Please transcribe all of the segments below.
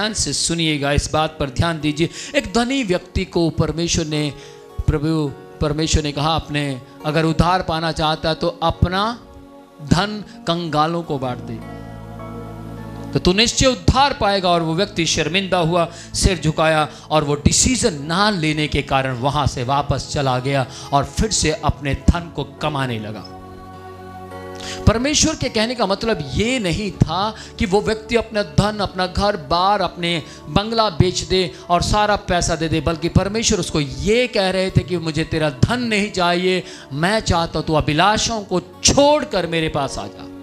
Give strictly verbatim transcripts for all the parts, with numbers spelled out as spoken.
ध्यान से सुनिएगा, इस बात पर ध्यान दीजिए। एक धनी व्यक्ति को परमेश्वर ने प्रभु परमेश्वर ने कहा, अपने अगर उद्धार पाना चाहता है तो अपना धन कंगालों को बांट दे, तो तू निश्चय उद्धार पाएगा। और वो व्यक्ति शर्मिंदा हुआ, सिर झुकाया और वो डिसीजन ना लेने के कारण वहां से वापस चला गया और फिर से अपने धन को कमाने लगा। परमेश्वर के कहने का मतलब ये नहीं था कि वो व्यक्ति अपना धन, अपना घर बार, अपने बंगला बेच दे और सारा पैसा दे दे, बल्कि परमेश्वर उसको ये कह रहे थे कि मुझे तेरा धन नहीं चाहिए, मैं चाहता हूं तू अभिलाषाओं को छोड़कर मेरे पास आ जा,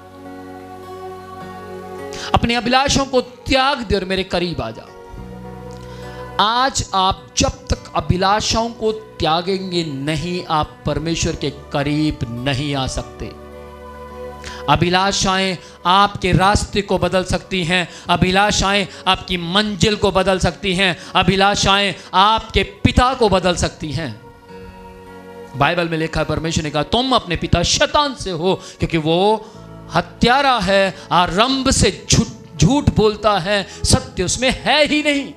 अपनी अभिलाषाओं को त्याग दे और मेरे करीब आ जा। आज आप जब तक अभिलाषाओं को त्यागेंगे नहीं, आप परमेश्वर के करीब नहीं आ सकते। अभिलाषाएं आपके रास्ते को बदल सकती हैं, अभिलाषाएं आपकी मंजिल को बदल सकती हैं, अभिलाषाएं आपके पिता को बदल सकती हैं। बाइबल में लिखा है, परमेश्वर ने कहा तुम अपने पिता शैतान से हो, क्योंकि वो हत्यारा है, आरंभ से झूठ झूठ बोलता है, सत्य उसमें है ही नहीं।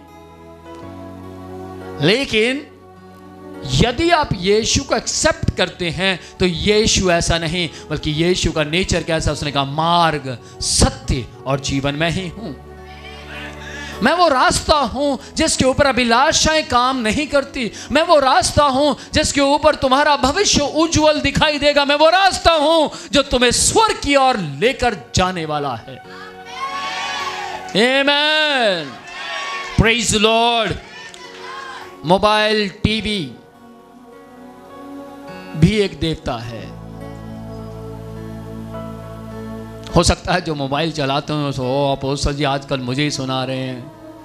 लेकिन यदि आप यीशु को एक्सेप्ट करते हैं तो यीशु ऐसा नहीं, बल्कि यीशु का नेचर कैसा, उसने कहा मार्ग, सत्य और जीवन मैं ही हूं। मैं वो रास्ता हूं जिसके ऊपर अभिलाषाएं काम नहीं करती। मैं वो रास्ता हूं जिसके ऊपर तुम्हारा भविष्य उज्जवल दिखाई देगा। मैं वो रास्ता हूं जो तुम्हें स्वर्ग की ओर लेकर जाने वाला है। Amen, praise the Lord. Mobile, TV भी एक देवता है। हो सकता है जो मोबाइल चलाते हो सो अपोस्तल जी आजकल मुझे ही सुना रहे हैं।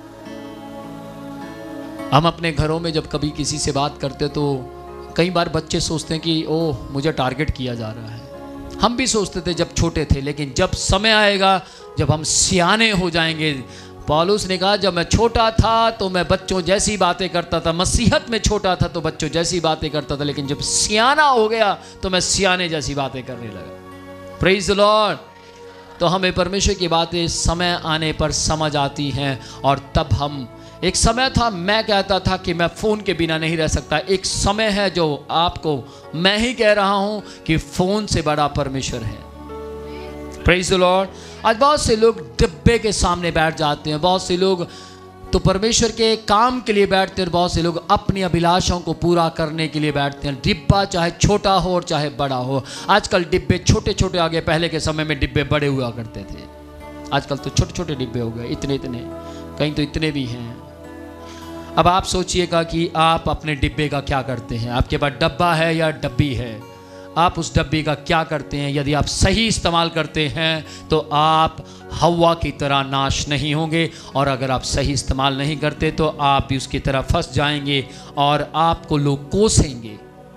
हम अपने घरों में जब कभी किसी से बात करते तो कई बार बच्चे सोचते हैं कि ओह मुझे टारगेट किया जा रहा है। हम भी सोचते थे जब छोटे थे, लेकिन जब समय आएगा, जब हम सियाने हो जाएंगे, पौलुस ने कहा जब मैं छोटा था तो मैं बच्चों जैसी बातें करता था, मसीहत में छोटा था तो बच्चों जैसी बातें करता था, लेकिन जब सियाना हो गया तो मैं सियाने जैसी बातें करने लगा। Praise the Lord. तो हमें परमेश्वर की बातें समय आने पर समझ आती हैं। और तब हम, एक समय था मैं कहता था कि मैं फ़ोन के बिना नहीं रह सकता। एक समय है जो आपको मैं ही कह रहा हूं कि फ़ोन से बड़ा परमेश्वर है। Praise the Lord. आज बहुत से लोग डिब्बे के सामने बैठ जाते हैं, बहुत से लोग तो परमेश्वर के काम के लिए बैठते हैं, बहुत से लोग अपनी अभिलाषाओं को पूरा करने के लिए बैठते हैं। डिब्बा चाहे छोटा हो और चाहे बड़ा हो। आजकल डिब्बे छोटे छोटे आ गए, पहले के समय में डिब्बे बड़े हुआ करते थे। आजकल तो छोटे छोटे डिब्बे हो गए, इतने इतने, कहीं तो इतने भी हैं। अब आप सोचिएगा कि आप अपने डिब्बे का क्या करते हैं। आपके पास डब्बा है या डब्बी है, आप उस डब्बे का क्या करते हैं। यदि आप सही इस्तेमाल करते हैं तो आप हव्वा की तरह नाश नहीं होंगे, और अगर आप सही इस्तेमाल नहीं करते तो आप भी उसकी तरह फंस जाएंगे और आपको लोग कोसेंगे।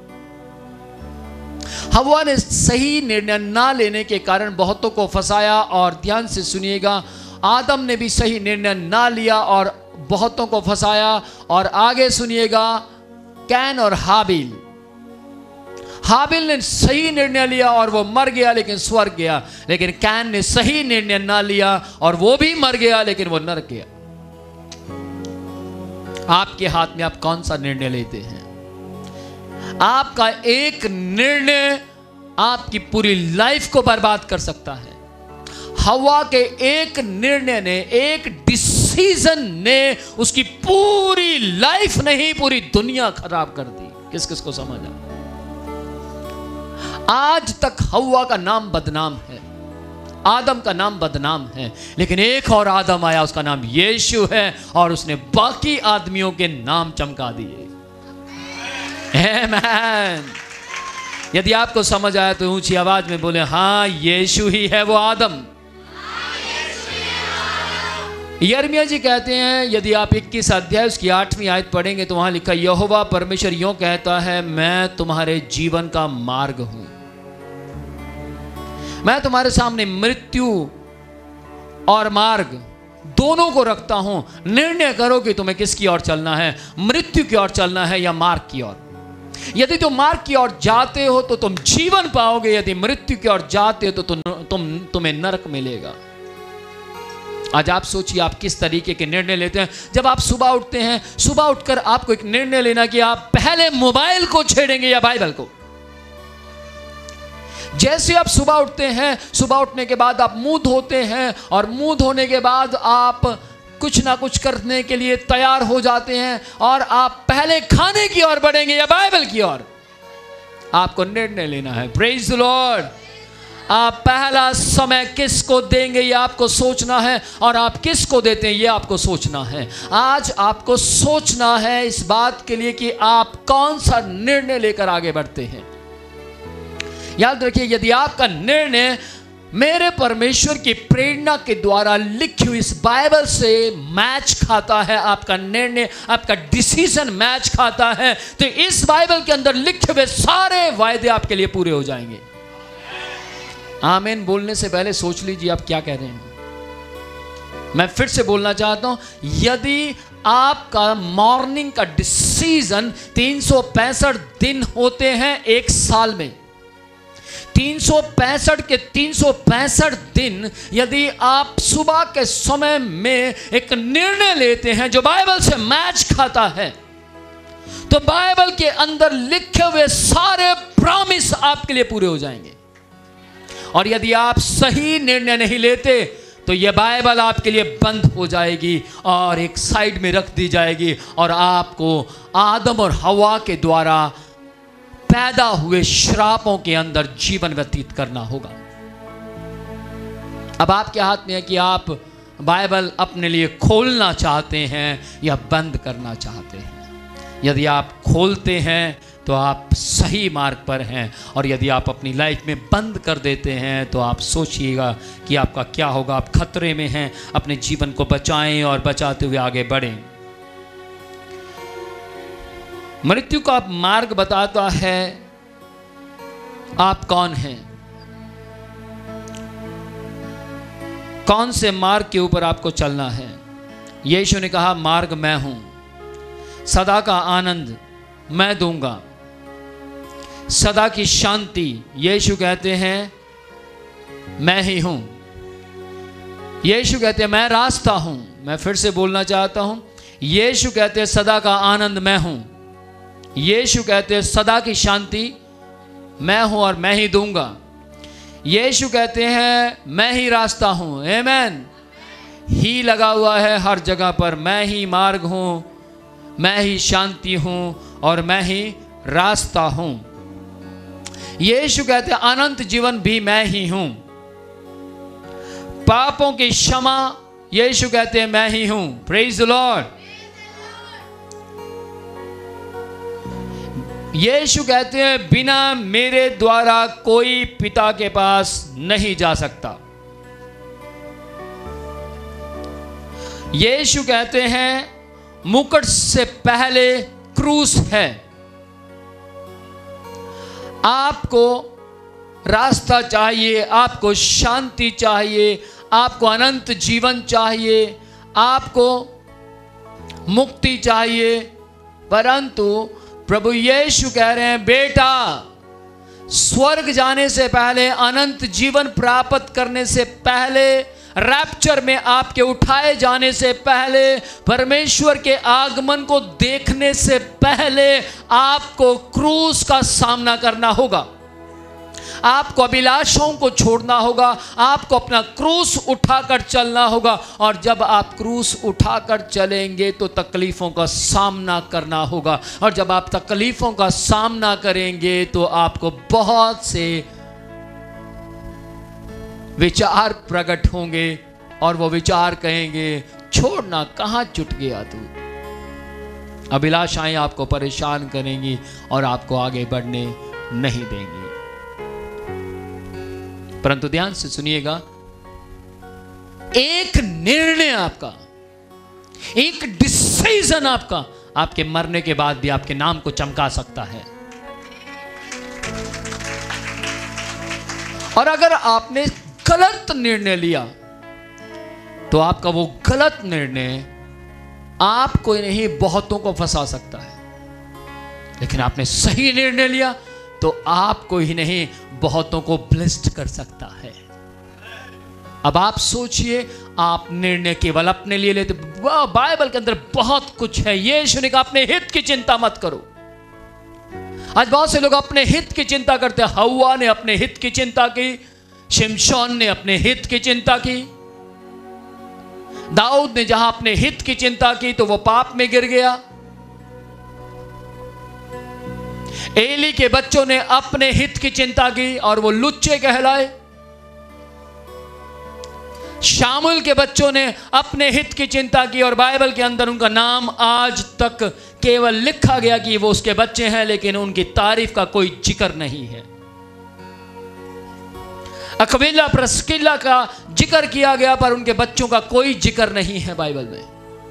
हव्वा ने सही निर्णय ना लेने के कारण बहुतों को फंसाया। और ध्यान से सुनिएगा, आदम ने भी सही निर्णय ना लिया और बहुतों को फंसाया। और आगे सुनिएगा, कैन और हाबिल, हाबिल ने सही निर्णय लिया और वो मर गया लेकिन स्वर्ग गया, लेकिन कैन ने सही निर्णय ना लिया और वो भी मर गया लेकिन वो नरक गया। आपके हाथ में आप कौन सा निर्णय लेते हैं? आपका एक निर्णय आपकी पूरी लाइफ को बर्बाद कर सकता है। हवा के एक निर्णय ने, एक डिसीजन ने उसकी पूरी लाइफ नहीं पूरी दुनिया खराब कर दी। किस किस को समझ आ? आज तक हव्वा का नाम बदनाम है, आदम का नाम बदनाम है, लेकिन एक और आदम आया, उसका नाम यीशु है, और उसने बाकी आदमियों के नाम चमका दिए। आमीन। यदि आपको समझ आया तो ऊंची आवाज में बोले, हाँ यीशु ही है वो आदम। यिर्मयाह जी कहते हैं, यदि आप इक्कीस अध्याय उसकी आठवीं आयत पढ़ेंगे तो वहां लिखा, यहोवा परमेश्वर यों कहता है, मैं तुम्हारे जीवन का मार्ग हूं, मैं तुम्हारे सामने मृत्यु और मार्ग दोनों को रखता हूं। निर्णय करो कि तुम्हें किसकी ओर चलना है, मृत्यु की ओर चलना है या मार्ग की ओर। यदि तुम मार्ग की ओर जाते हो तो तुम जीवन पाओगे, यदि मृत्यु की ओर जाते हो तो तुम, तुम तुम्हें नरक मिलेगा। आज आप सोचिए आप किस तरीके के निर्णय लेते हैं। जब आप सुबह उठते हैं, सुबह उठकर आपको एक निर्णय लेना कि आप पहले मोबाइल को छेड़ेंगे या बाइबल को। जैसे आप सुबह उठते हैं, सुबह उठने के बाद आप मुंह धोते हैं और मुंह धोने के बाद आप कुछ ना कुछ करने के लिए तैयार हो जाते हैं और आप पहले खाने की ओर बढ़ेंगे या बाइबल की ओर। आपको निर्णय लेना है। Praise the Lord. आप पहला समय किसको देंगे ये आपको सोचना है, और आप किसको देते हैं ये आपको सोचना है। आज आपको सोचना है इस बात के लिए कि आप कौन सा निर्णय लेकर आगे बढ़ते हैं। याद रखिए, यदि आपका निर्णय मेरे परमेश्वर की प्रेरणा के द्वारा लिखी हुई इस बाइबल से मैच खाता है, आपका निर्णय, आपका डिसीजन मैच खाता है, तो इस बाइबल के अंदर लिखे हुए सारे वायदे आपके लिए पूरे हो जाएंगे। आमीन बोलने से पहले सोच लीजिए आप क्या कह रहे हैं। मैं फिर से बोलना चाहता हूं, यदि आपका मॉर्निंग का डिसीजन तीन सौ पैंसठ दिन होते हैं एक साल में, तीन सौ पैंसठ के तीन सौ पैंसठ दिन यदि आप सुबह के समय में एक निर्णय लेते हैं जो बाइबल से मैच खाता है, तो बाइबल के अंदर लिखे हुए सारे प्रॉमिस आपके लिए पूरे हो जाएंगे। और यदि आप सही निर्णय नहीं लेते तो यह बाइबल आपके लिए बंद हो जाएगी और एक साइड में रख दी जाएगी, और आपको आदम और हवा के द्वारा पैदा हुए श्रापों के अंदर जीवन व्यतीत करना होगा। अब आपके हाथ में है कि आप बाइबल अपने लिए खोलना चाहते हैं या बंद करना चाहते हैं। यदि आप खोलते हैं तो आप सही मार्ग पर हैं, और यदि आप अपनी लाइफ में बंद कर देते हैं तो आप सोचिएगा कि आपका क्या होगा। आप खतरे में हैं। अपने जीवन को बचाएं और बचाते हुए आगे बढ़ें। मृत्यु का मार्ग बताता है आप कौन हैं, कौन से मार्ग के ऊपर आपको चलना है। यीशु ने कहा, मार्ग मैं हूं, सदा का आनंद मैं दूंगा, सदा की शांति। यीशु कहते हैं मैं ही हूं। यीशु कहते हैं मैं रास्ता हूं। मैं फिर से बोलना चाहता हूं, यीशु कहते हैं सदा का आनंद मैं हूं। यीशु कहते हैं सदा की शांति मैं हूं और मैं ही दूंगा। यीशु कहते हैं मैं ही रास्ता हूं। आमीन। ही लगा हुआ है हर जगह पर। मैं ही मार्ग हूं, मैं ही शांति हूं और मैं ही रास्ता हूं। यीशु कहते हैं अनंत जीवन भी मैं ही हूं। पापों की क्षमा यीशु कहते हैं मैं ही हूं। Praise the Lord. यीशु कहते हैं बिना मेरे द्वारा कोई पिता के पास नहीं जा सकता। यीशु कहते हैं मुकुट से पहले क्रूस है। आपको रास्ता चाहिए, आपको शांति चाहिए, आपको अनंत जीवन चाहिए, आपको मुक्ति चाहिए, परंतु प्रभु यीशु कह रहे हैं बेटा, स्वर्ग जाने से पहले, अनंत जीवन प्राप्त करने से पहले, रैप्चर में आपके उठाए जाने से पहले, परमेश्वर के आगमन को देखने से पहले आपको क्रूस का सामना करना होगा। आपको अभिलाषाओं को छोड़ना होगा, आपको अपना क्रूस उठाकर चलना होगा। और जब आप क्रूस उठाकर चलेंगे तो तकलीफों का सामना करना होगा, और जब आप तकलीफों का सामना करेंगे तो आपको बहुत से विचार प्रकट होंगे, और वो विचार कहेंगे छोड़ना, कहां छूट गया तू। अभिलाषाएं आपको परेशान करेंगी और आपको आगे बढ़ने नहीं देंगी। परंतु ध्यान से सुनिएगा, एक निर्णय आपका, एक डिसीजन आपका आपके मरने के बाद भी आपके नाम को चमका सकता है। और अगर आपने गलत निर्णय लिया तो आपका वो गलत निर्णय आपको नहीं बहुतों को फंसा सकता है। लेकिन आपने सही निर्णय लिया तो आपको ही नहीं बहुतों को ब्लेस्ड कर सकता है। अब आप सोचिए, आप निर्णय केवल अपने लिए लेते। बाइबल के अंदर बहुत कुछ है। यीशु ने कहा अपने हित की चिंता मत करो। आज बहुत से लोग अपने हित की चिंता करते हैं। हव्वा ने अपने हित की चिंता की, शिमशोन ने अपने हित की चिंता की, दाऊद ने जहां अपने हित की चिंता की तो वो पाप में गिर गया। एली के बच्चों ने अपने हित की चिंता की और वो लुच्चे कहलाए। शामुल के बच्चों ने अपने हित की चिंता की और बाइबल के अंदर उनका नाम आज तक केवल लिखा गया कि वो उसके बच्चे हैं, लेकिन उनकी तारीफ का कोई जिक्र नहीं है। अक्विला प्रिस्किला का जिक्र किया गया पर उनके बच्चों का कोई जिक्र नहीं है बाइबल में।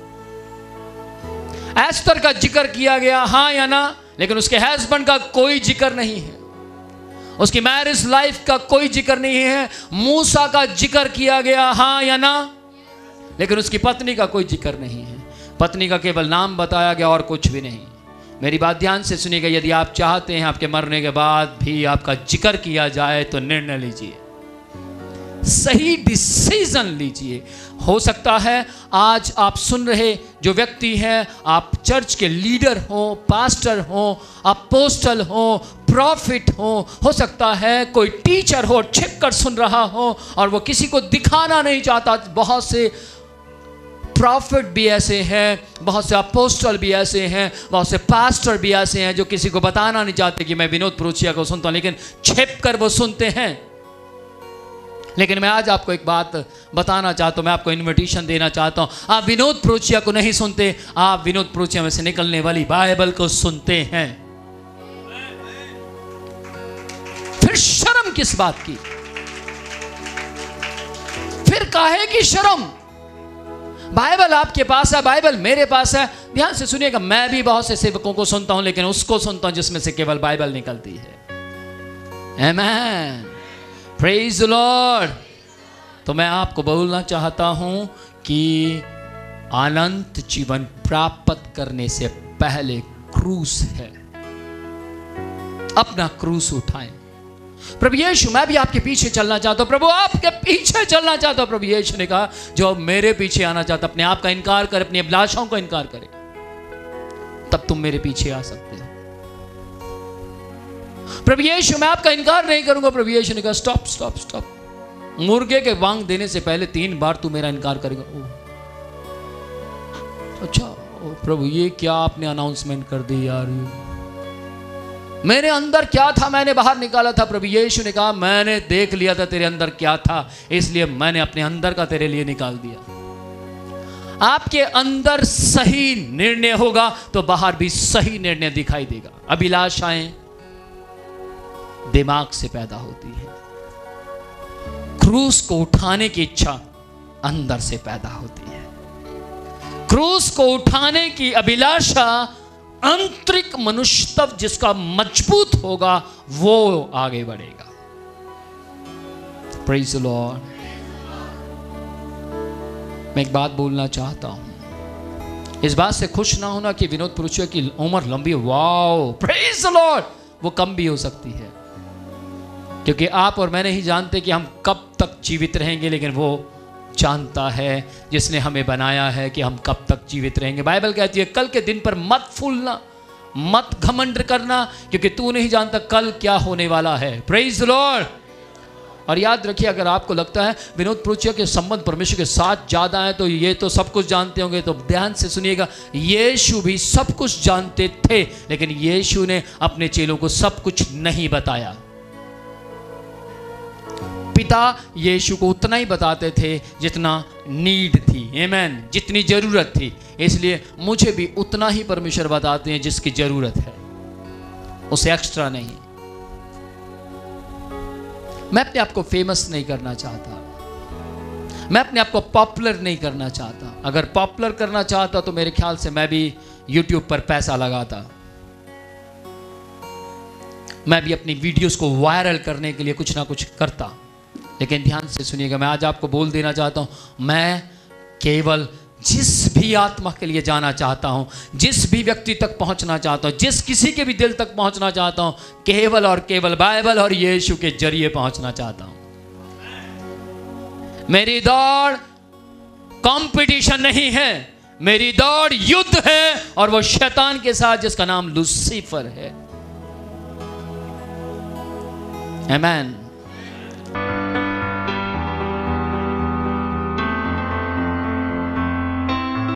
एस्तर का जिक्र किया गया, हां या ना, लेकिन उसके हस्बैंड का कोई जिक्र नहीं है। उसकी मैरिज लाइफ का कोई जिक्र नहीं है। मूसा का जिक्र किया गया, हां या ना, लेकिन उसकी पत्नी का कोई जिक्र नहीं है। पत्नी का केवल नाम बताया गया और कुछ भी नहीं। मेरी बात ध्यान से सुनिएगा, यदि आप चाहते हैं आपके मरने के बाद भी आपका जिक्र किया जाए तो निर्णय लीजिए, सही डिसीजन लीजिए। हो सकता है आज आप सुन रहे जो व्यक्ति हैं, आप चर्च के लीडर हो, पास्टर हो, अपोस्टल हो, प्रॉफिट हो हो सकता है कोई टीचर हो, छिप कर सुन रहा हो और वो किसी को दिखाना नहीं चाहता। बहुत से प्रॉफिट भी ऐसे हैं, बहुत से अपोस्टल भी ऐसे हैं, बहुत से पास्टर भी ऐसे हैं जो किसी को बताना नहीं चाहते कि मैं विनोद प्रोचिया को सुनता हूं, लेकिन छिप कर वो सुनते हैं। लेकिन मैं आज आपको एक बात बताना चाहता हूं, मैं आपको इनविटेशन देना चाहता हूं। आप विनोद प्रोचिया को नहीं सुनते, आप विनोद प्रोचिया में से निकलने वाली बाइबल को सुनते हैं। फिर शर्म किस बात की? फिर काहे की शर्म? बाइबल आपके पास है, बाइबल मेरे पास है। ध्यान से सुनिएगा, मैं भी बहुत से सेवकों को सुनता हूं, लेकिन उसको सुनता हूं जिसमें से केवल बाइबल निकलती है। Amen, praise the Lord. तो मैं आपको बोलना चाहता हूं कि अनंत जीवन प्राप्त करने से पहले क्रूस है, अपना क्रूस उठाएं। प्रभु यीशु, मैं भी आपके पीछे चलना चाहता हूं। प्रभु आपके पीछे चलना चाहता हूं। प्रभु यीशु ने कहा जो मेरे पीछे आना चाहता, अपने आप का इनकार करे, अपनी अभिलाषाओं का इनकार करे, तब तुम मेरे पीछे आ सकते हो। प्रभु यीशु, मैं आपका इनकार नहीं करूंगा। प्रभु यीशु ने कहा स्टॉप स्टॉप स्टॉप, मुर्गे के वांग देने से पहले तीन बार तू मेरा इनकार करेगा। ओ, अच्छा ओ, प्रभु ये क्या आपने अनाउंसमेंट कर दी यार? मेरे अंदर क्या था मैंने बाहर निकाला था। प्रभु यीशु ने कहा मैंने देख लिया था तेरे अंदर क्या था, इसलिए मैंने अपने अंदर का तेरे लिए निकाल दिया। आपके अंदर सही निर्णय होगा तो बाहर भी सही निर्णय दिखाई देगा। अभिलाषाएं दिमाग से पैदा होती है, क्रूस को उठाने की इच्छा अंदर से पैदा होती है। क्रूस को उठाने की अभिलाषा आंतरिक मनुष्यत्व जिसका मजबूत होगा वो आगे बढ़ेगा। Praise the Lord. मैं एक बात बोलना चाहता हूं, इस बात से खुश ना होना कि विनोद प्रोचिया की उम्र लंबी है। Wow, praise the Lord. वो कम भी हो सकती है, क्योंकि आप और मैं नहीं जानते कि हम कब तक जीवित रहेंगे, लेकिन वो जानता है जिसने हमें बनाया है कि हम कब तक जीवित रहेंगे। बाइबल कहती है कल के दिन पर मत फूलना, मत घमंड करना, क्योंकि तू नहीं जानता कल क्या होने वाला है। Praise the Lord. और याद रखिए, अगर आपको लगता है विनोद प्रोचिया के संबंध परमेश्वर के साथ ज्यादा है तो ये तो सब कुछ जानते होंगे, तो ध्यान से सुनिएगा, यीशु भी सब कुछ जानते थे, लेकिन यीशु ने अपने चेलों को सब कुछ नहीं बताया। पिता यीशु को उतना ही बताते थे जितना नीड थी, आमेन, जितनी जरूरत थी। इसलिए मुझे भी उतना ही परमेश्वर बताते हैं जिसकी जरूरत है, उसे एक्स्ट्रा नहीं। मैं अपने आप को फेमस नहीं करना चाहता, मैं अपने आप को पॉपुलर नहीं करना चाहता। अगर पॉपुलर करना चाहता तो मेरे ख्याल से मैं भी यूट्यूब पर पैसा लगाता, मैं भी अपनी वीडियोस को वायरल करने के लिए कुछ ना कुछ करता। लेकिन ध्यान से सुनिएगा, मैं आज आपको बोल देना चाहता हूं, मैं केवल जिस भी आत्मा के लिए जाना चाहता हूं, जिस भी व्यक्ति तक पहुंचना चाहता हूं, जिस किसी के भी दिल तक पहुंचना चाहता हूं, केवल और केवल बाइबल और यीशु के जरिए पहुंचना चाहता हूं। मेरी दौड़ कंपटीशन नहीं है, मेरी दौड़ युद्ध है, और वो शैतान के साथ जिसका नाम लूसीफर है। आमीन।